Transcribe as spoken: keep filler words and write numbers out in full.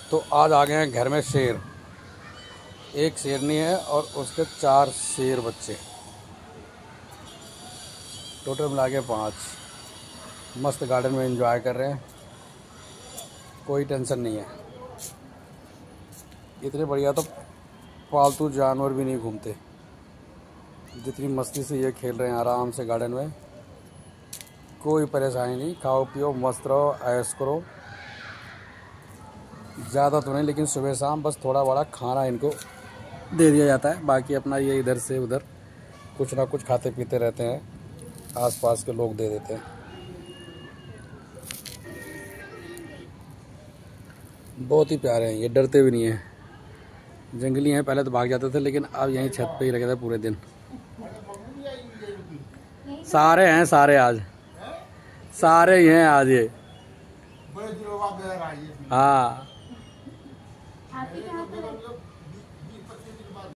तो आज आ गए हैं घर में शेर। एक शेरनी है और उसके चार शेर बच्चे, टोटल मिला के पाँच। मस्त गार्डन में एंजॉय कर रहे हैं, कोई टेंशन नहीं है। इतने बढ़िया तो पालतू जानवर भी नहीं घूमते जितनी मस्ती से ये खेल रहे हैं आराम से गार्डन में। कोई परेशानी नहीं, खाओ पियो मस्त रहो, ऐश करो। ज़्यादा तो नहीं, लेकिन सुबह शाम बस थोड़ा बड़ा खाना इनको दे दिया जाता है। बाकी अपना ये इधर से उधर कुछ ना कुछ खाते पीते रहते हैं, आसपास के लोग दे देते हैं। बहुत ही प्यारे हैं ये, डरते भी नहीं हैं। जंगली हैं, पहले तो भाग जाते थे लेकिन अब यहीं छत पे ही लगे थे पूरे दिन। सारे हैं, सारे आज सारे ही हैं आज ये। हाँ